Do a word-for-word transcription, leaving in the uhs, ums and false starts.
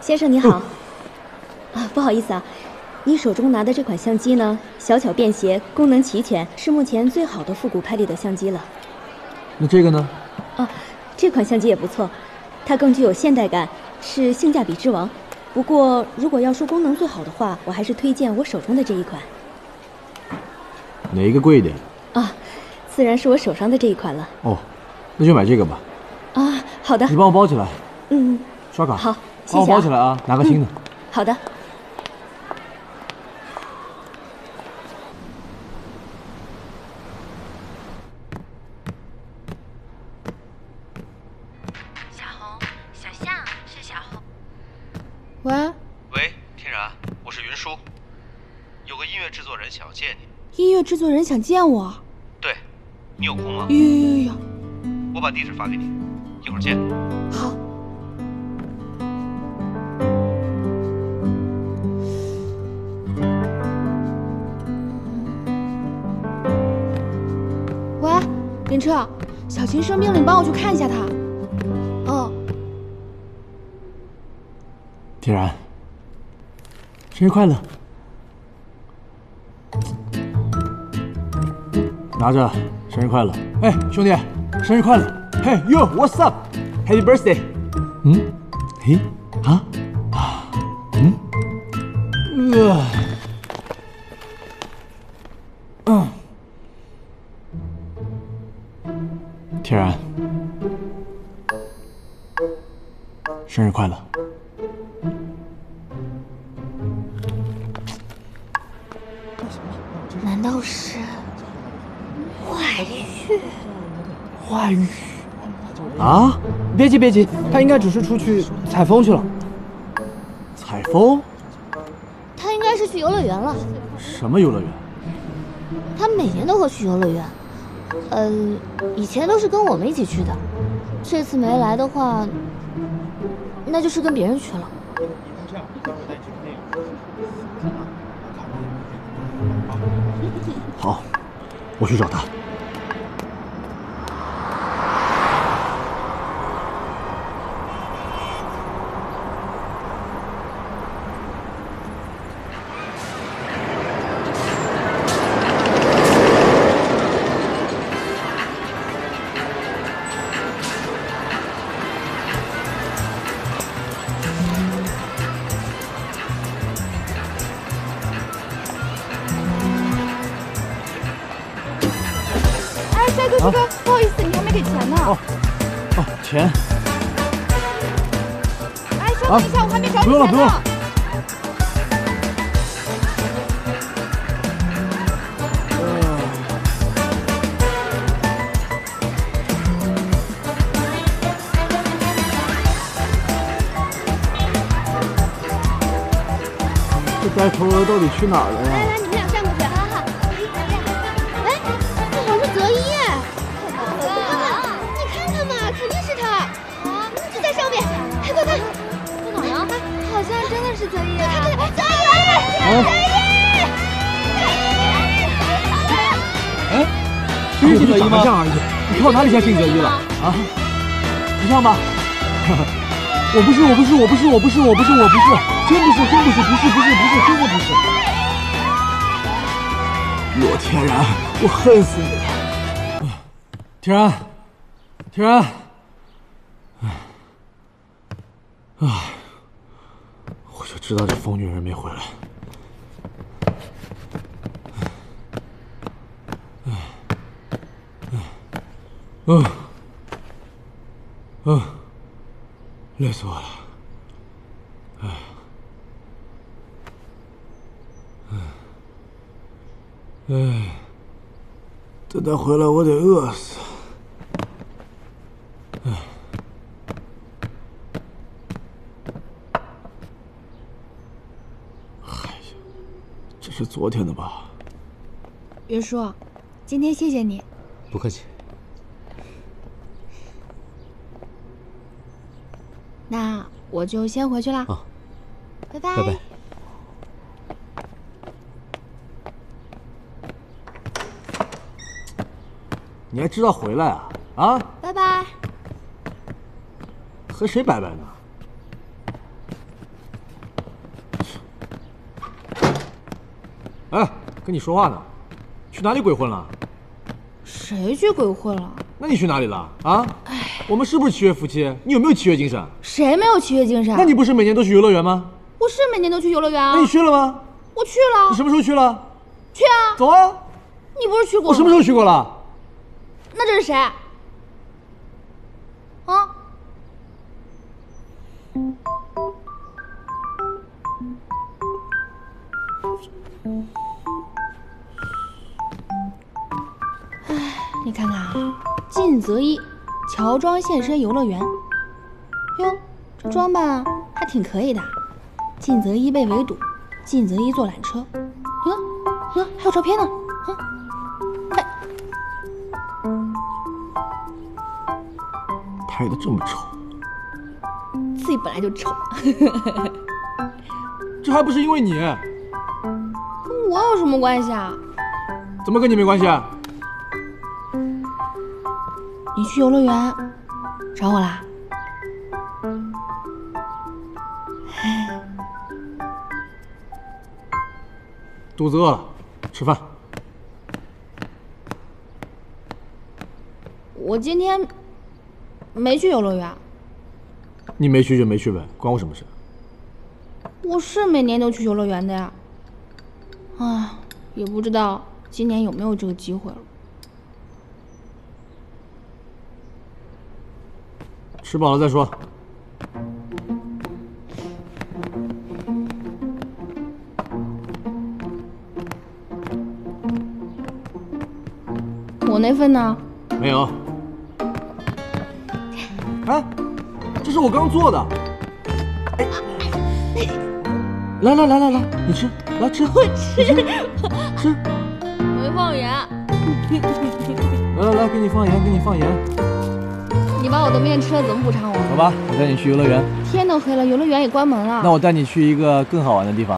先生你好。嗯、啊，不好意思啊，你手中拿的这款相机呢，小巧便携，功能齐全，是目前最好的复古拍立得相机了。 那这个呢？ 哦，这款相机也不错，它更具有现代感，是性价比之王。不过，如果要说功能最好的话，我还是推荐我手中的这一款。 哪一个贵一点？ 啊，自然是我手上的这一款了。 哦，那就买这个吧。 啊，好的。 你帮我包起来。 嗯。 刷卡。 好，谢谢、啊。 帮我包起来啊，拿个新的。 嗯、好的。 小红，小象是小红。 喂。 喂，天然，我是云舒，有个音乐制作人想要见你。 音乐制作人想见我？ 对，你有空吗？ 有有有有。 我把地址发给你，一会儿见。 好。喂，林彻，小琴生病了，你帮我去看一下她。哦。 天然，生日快乐！拿着，生日快乐！哎，兄弟，生日快乐！嘿，Yo，What's up？Happy birthday！ 嗯？嘿？啊？啊？嗯？呃。嗯。天然，生日快乐！ 难道是外遇？ 外遇？啊！别急别急，他应该只是出去采风去了。 采风？ 他应该是去游乐园了。 什么游乐园？ 他每年都会去游乐园，呃，以前都是跟我们一起去的，这次没来的话，那就是跟别人去了。 好，我去找他。 帅哥，不好意思，你还没给钱呢。 哦，哦，钱。 哎，稍等一下，我还没找你钱呢。 不用了，不用了。这呆头鹅到底去哪儿了呀？ 来来，你们俩站过去，哈哈。哎，这好像是泽一。肯定是他啊！就在上面，快快看，在哪呀？好像真的是泽一啊！泽一，泽一， 哎，这是泽一吗？像而已，你看我哪里像姓泽一了啊？不像吧？我不是，我不是，我不是，我不是，我不是，我不是，真不是，真不是，不是，不是，不是，真的不是。洛天然，我恨死你了！天然，天然。唉，我就知道这疯女人没回来。唉，唉，嗯，嗯，累死我了。唉，唉，等她回来，我得饿死。唉。这是昨天的吧？ 云舒，今天谢谢你。 不客气。 那我就先回去啦。 啊， 拜拜。 拜拜。 你还知道回来啊？啊？ 拜拜。 和谁拜拜呢？ 哎，跟你说话呢，去哪里鬼混了？ 谁去鬼混了？ 那你去哪里了啊？哎，我们是不是契约夫妻？你有没有契约精神？ 谁没有契约精神？ 那你不是每年都去游乐园吗？ 我是每年都去游乐园啊。 那你去了吗？ 我去了。 你什么时候去了？ 去啊。 走啊。 你不是去过？ 我什么时候去过了？ 那这是谁？啊？唉，你看看啊，靳泽一乔装现身游乐园。哟，这装扮还挺可以的。靳泽一被围堵，靳泽一坐缆车。你看，你看，还有照片呢。啊，哎， 拍的这么丑， 自己本来就丑。 这还不是因为你？ 跟我有什么关系啊？ 怎么跟你没关系啊？ 你去游乐园找我啦？ 肚子饿了，吃饭。 我今天没去游乐园。 你没去就没去呗，关我什么事？ 我是每年都去游乐园的呀。啊，也不知道今年有没有这个机会了。 吃饱了再说。 我那份呢？ 没有。哎，这是我刚做的。哎，来来来来来，你吃，来吃， 我吃， 吃。 没放盐。 来来来，给你放盐，给你放盐。 你把我的面吃了，怎么补偿我？ 走吧，我带你去游乐园。 天都黑了，游乐园也关门了。 那我带你去一个更好玩的地方。